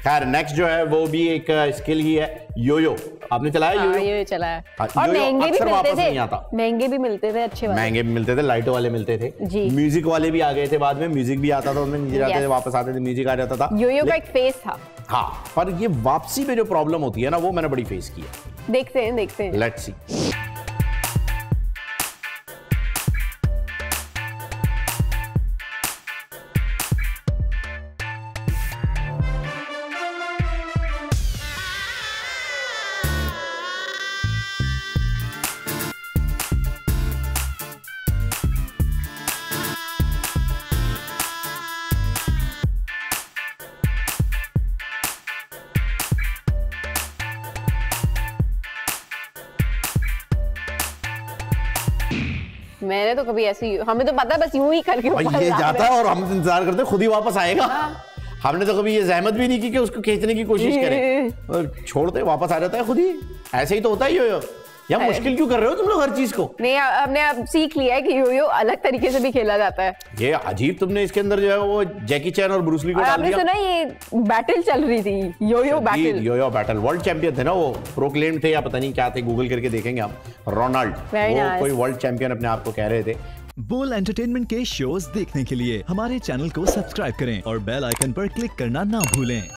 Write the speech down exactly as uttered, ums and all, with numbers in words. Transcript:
खैर नेक्स्ट जो है वो भी एक स्किल ही है, योयो। आपने चलाया योयो? योयो चलाया और महंगे भी मिलते थे, महंगे भी मिलते थे, अच्छे वाले महंगे भी मिलते थे, लाइटों वाले मिलते थे जी। म्यूजिक वाले भी आ गए थे बाद में, म्यूजिक भी आता था उनमें, नीचे जाते थे वापस आते थे, म्यूजिक आ जाता था। योयो का एक फेस था। हाँ, पर ये वापसी में जो प्रॉब्लम होती है ना वो मैंने बड़ी फेस की है। देखते हैं देखते हैं, लेट्स सी। मैंने तो कभी ऐसी, हमें तो पता है बस यूं ही करके ये जाता है और हम इंतजार करते हैं खुद ही वापस आएगा। हमने तो कभी ये जहमत भी नहीं की कि उसको खींचने की कोशिश करें, और छोड़ते वापस आ जाता है खुद ही। ऐसे ही तो होता है योयो। यार मुश्किल क्यों कर रहे हो तुम लोग हर चीज को? नहीं, हमने अब सीख लिया है कि योयो अलग तरीके से भी खेला जाता है। ये अजीब, तुमने इसके अंदर जो है वो जैकी चैन और ब्रूस ली को डाल दिया। आपने सुना ये बैटल चल रही थी, yoyo battle. Yoyo battle, world champion थे ना वो, प्रोक्लेम्ड थे या पता नहीं क्या थे, गूगल करके देखेंगे आप। रोनाल्ड, वो कोई वर्ल्ड चैंपियन अपने आप को कह रहे थे। बोल एंटरटेनमेंट के शोज देखने के लिए हमारे चैनल को सब्सक्राइब करें और बेल आइकन पर क्लिक करना ना भूलें।